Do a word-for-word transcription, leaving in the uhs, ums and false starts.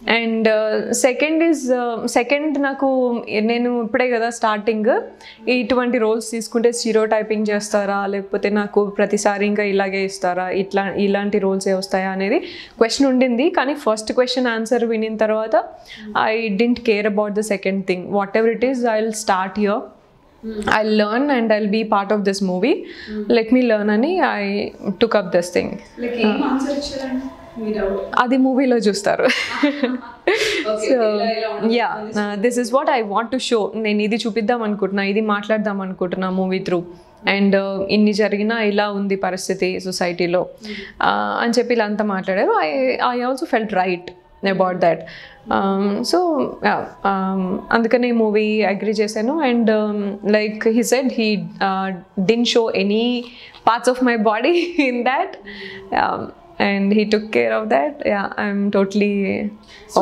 And second is second నాకు నేను ఇప్పుడే కదా స్టార్టింగ్ ఇటువంటి రోల్స్ తీసుకుంటే స్టీరియో టైపింగ్ చేస్తారా లేకపోతే నాకు ప్రతిసారి ఇంకా ఇలాగే ఇస్తారా ఇట్లా ఇలాంటి రోల్సే వస్తాయా అనేది క్వశ్చన్ ఉండింది. కానీ ఫస్ట్ క్వశ్చన్ ఆన్సర్ వినిన తర్వాత I didn't care about the second thing. Whatever it is I will start here, I'll learn and I'll be part of this movie. Mm. Let me learn ani I took up this thing. Like em answer ichcharanడి మీరు? Adi movie lo chustaru. So yeah, uh, this is what I want to show. నేను ఇది చూపిద్దాం అనుకుంటున్నా, ఇది మాట్లాడదాం అనుకుంటున్నా movie through. And ఇన్ని జరిగినా ఇలా ఉంది పరిస్థితి సొసైటీలో అని చెప్పి ఇలా అంతా మాట్లాడారు. I I also felt right about that. Um, so yeah, um, andukane movie agree chesanu and um, like he said he uh, didn't show any parts of my body in that, um, and he took care of that. Yeah, I'm totally